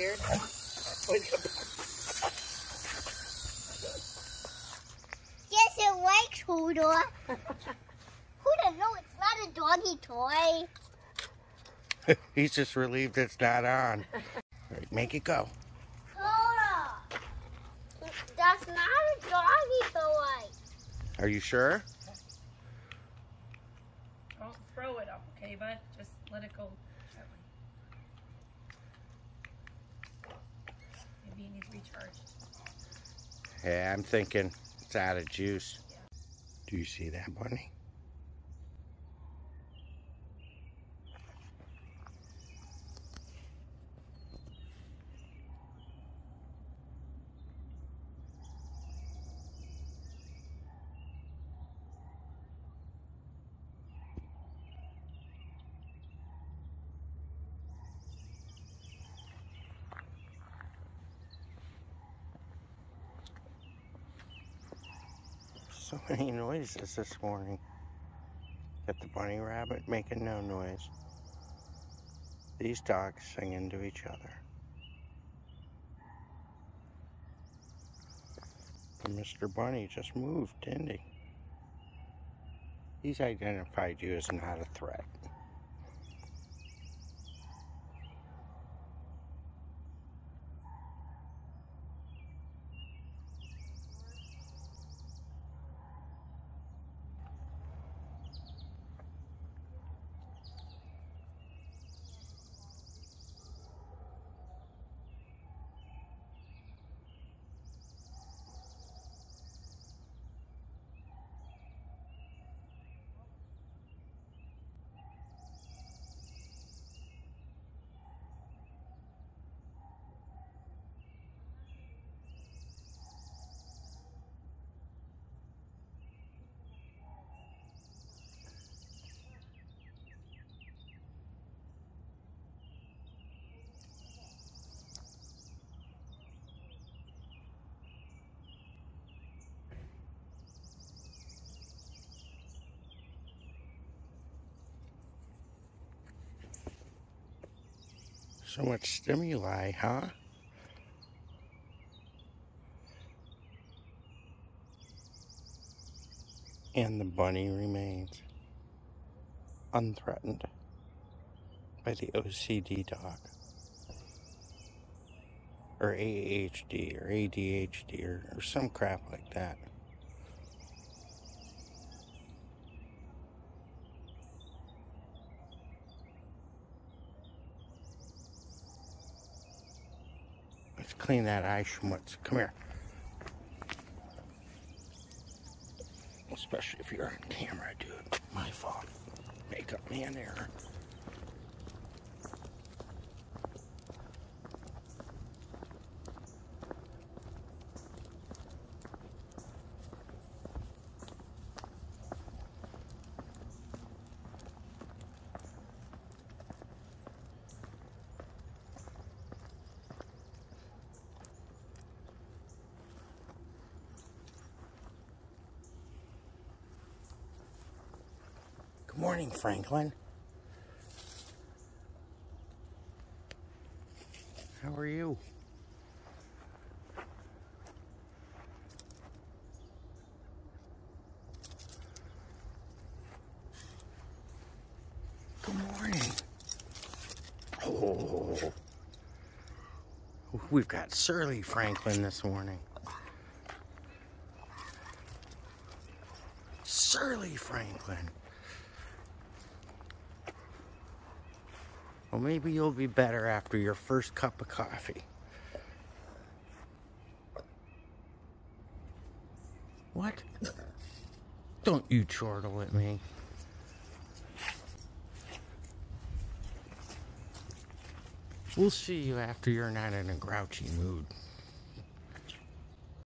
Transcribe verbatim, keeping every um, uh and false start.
scared? Yes, it likes Hodor. Hodor, no, it's not a doggy toy. He's just relieved it's not on. Right, make it go. Hodor, that's not a doggy toy. Are you sure? Don't throw it up, okay, bud? Just let it go gently. Maybe it needs recharged. Yeah, I'm thinking it's out of juice. Yeah. Do you see that, bunny? So many noises this morning. Got the bunny rabbit making no noise. These dogs singing to each other. And Mister Bunny just moved, didn't he? He's identified you as not a threat. So much stimuli, huh? And the bunny remains unthreatened by the O C D dog. Or A H D or A D H D or, or some crap like that. Let's clean that eye schmutz. Come here. Especially if you're on camera, dude. My fault. Makeup man error. Good morning, Franklin. How are you? Good morning. Oh, we've got surly Franklin this morning. Surly Franklin. Well, maybe you'll be better after your first cup of coffee. What? Don't you chortle at me. We'll see you after you're not in a grouchy mood.